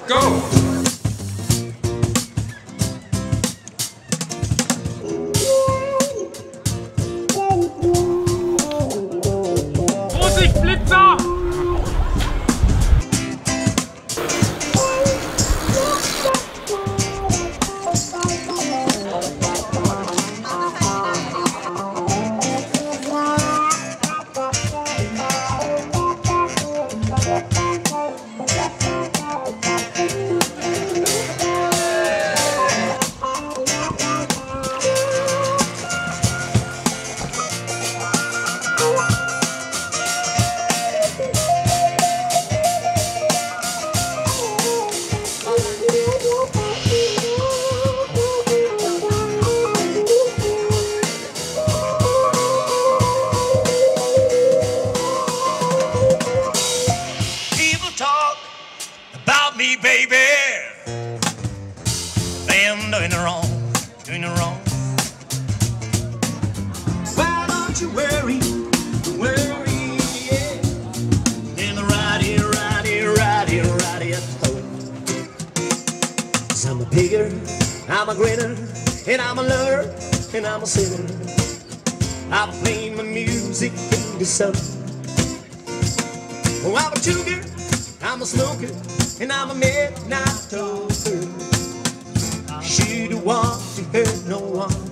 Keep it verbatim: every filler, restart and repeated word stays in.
Go! Vorsicht, Blitzer! Me, baby, them doing the wrong, doing the wrong. Why don't you worry, worry, yeah. In the right here, right here, right here, right here. Cause I'm a pigger, I'm a grinner, and I'm a lover, and I'm a sinner. I play my music in the sun. Oh, I'm a chugger, I'm a smoker, and I'm a midnight toaster. She don't want to hurt no one.